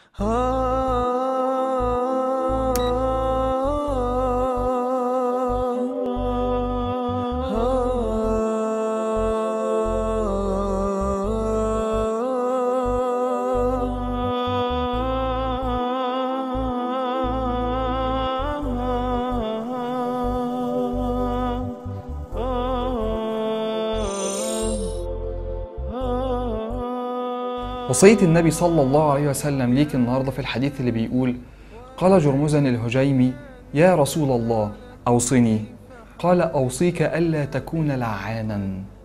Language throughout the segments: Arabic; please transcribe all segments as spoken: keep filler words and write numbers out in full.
وصية النبي صلى الله عليه وسلم ليك النهاردة في الحديث اللي بيقول: قال جرمزا الهجيمي: يا رسول الله أوصني. قال: أوصيك ألا تكون لعانا.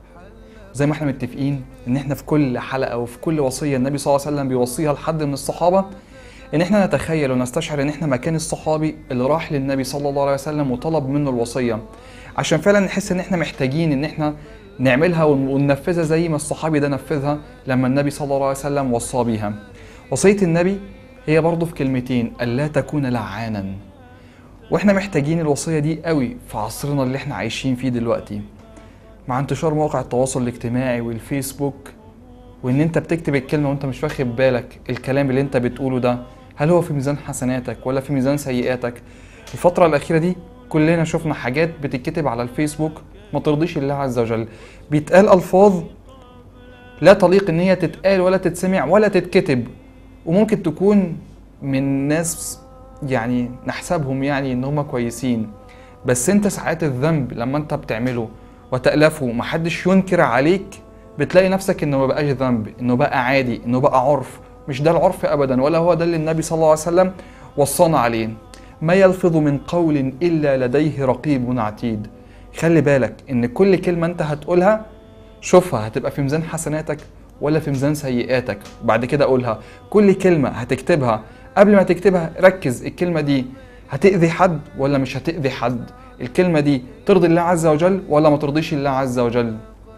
زي ما احنا متفقين ان احنا في كل حلقة وفي كل وصية النبي صلى الله عليه وسلم بيوصيها لحد من الصحابة، ان احنا نتخيل ونستشعر ان احنا مكان الصحابي اللي راح للنبي صلى الله عليه وسلم وطلب منه الوصية، عشان فعلا نحس ان احنا محتاجين ان احنا نعملها وننفذها زي ما الصحابي ده نفذها لما النبي صلى الله عليه وسلم وصى بيها. وصية النبي هي برضه في كلمتين: ألا تكون لعانا. واحنا محتاجين الوصية دي قوي في عصرنا اللي احنا عايشين فيه دلوقتي، مع انتشار مواقع التواصل الاجتماعي والفيسبوك، وان انت بتكتب الكلمة وانت مش واخد بالك الكلام اللي انت بتقوله ده هل هو في ميزان حسناتك ولا في ميزان سيئاتك. الفترة الأخيرة دي كلنا شفنا حاجات بتتكتب على الفيسبوك ما ترضيش الله عز وجل، بيتقال ألفاظ لا تليق ان هي تتقال ولا تتسمع ولا تتكتب، وممكن تكون من ناس يعني نحسبهم يعني ان هم كويسين، بس انت ساعات الذنب لما انت بتعمله وتألفه محدش ينكر عليك بتلاقي نفسك انه ما بقاش ذنب، انه بقى عادي، انه بقى عرف. مش ده العرف ابدا، ولا هو ده اللي النبي صلى الله عليه وسلم وصانا عليه. ما يلفظ من قول الا لديه رقيب عتيد. خلي بالك ان كل كلمة انت هتقولها شوفها هتبقى في ميزان حسناتك ولا في ميزان سيئاتك، وبعد كده قولها. كل كلمة هتكتبها قبل ما تكتبها ركز الكلمة دي هتأذي حد ولا مش هتأذي حد، الكلمة دي ترضي الله عز وجل ولا ما ترضيش الله عز وجل.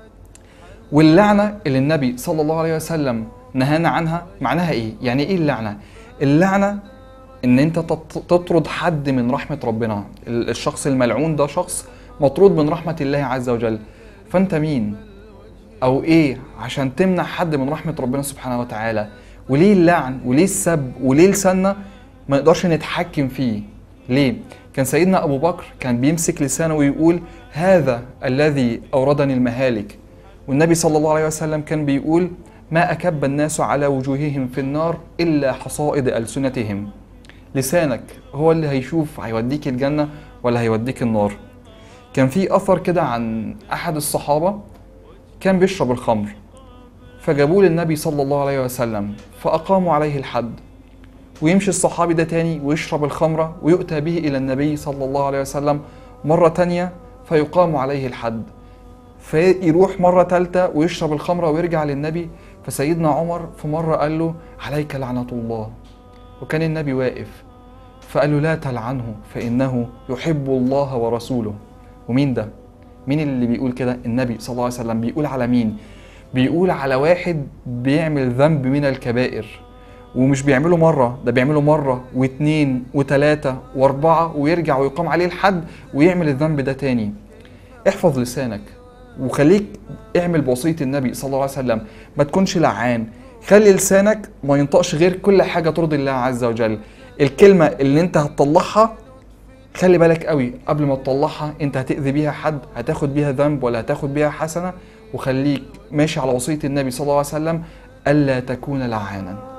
واللعنة اللي النبي صلى الله عليه وسلم نهانا عنها معناها ايه؟ يعني ايه اللعنة؟ اللعنة ان انت تطرد حد من رحمة ربنا. الشخص الملعون ده شخص مطرود من رحمة الله عز وجل. فانت مين او ايه عشان تمنع حد من رحمة ربنا سبحانه وتعالى؟ وليه اللعن وليه السب وليه لساننا ما نقدرش نتحكم فيه؟ ليه؟ كان سيدنا ابو بكر كان بيمسك لسانه ويقول: هذا الذي اوردني المهالك. والنبي صلى الله عليه وسلم كان بيقول: ما اكب الناس على وجوههم في النار الا حصائد السنتهم. لسانك هو اللي هيشوف هيوديك الجنة ولا هيوديك النار. كان في اثر كده عن احد الصحابة كان بيشرب الخمر، فجابوه للنبي صلى الله عليه وسلم فأقاموا عليه الحد، ويمشي الصحابي ده تاني ويشرب الخمرة ويؤتى به إلى النبي صلى الله عليه وسلم مرة تانية فيقام عليه الحد، فيروح مرة تالتة ويشرب الخمرة ويرجع للنبي. فسيدنا عمر في مرة قال له: عليك لعنة الله. وكان النبي واقف فقال له: لا تلعنه فإنه يحب الله ورسوله. ومين ده؟ مين اللي بيقول كده؟ النبي صلى الله عليه وسلم. بيقول على مين؟ بيقول على واحد بيعمل ذنب من الكبائر، ومش بيعمله مرة، ده بيعمله مرة واثنين وثلاثة واربعة ويرجع ويقام عليه الحد ويعمل الذنب ده تاني. احفظ لسانك وخليك اعمل بوصية النبي صلى الله عليه وسلم، ما تكونش لعان. خلي لسانك ما ينطقش غير كل حاجة ترضي الله عز وجل. الكلمة اللي انت هتطلعها خلي بالك قوي قبل ما تطلعها انت هتأذي بيها حد، هتاخد بيها ذنب ولا هتاخد بيها حسنة. وخليك ماشي على وصية النبي صلى الله عليه وسلم: ألا تكون لعانا.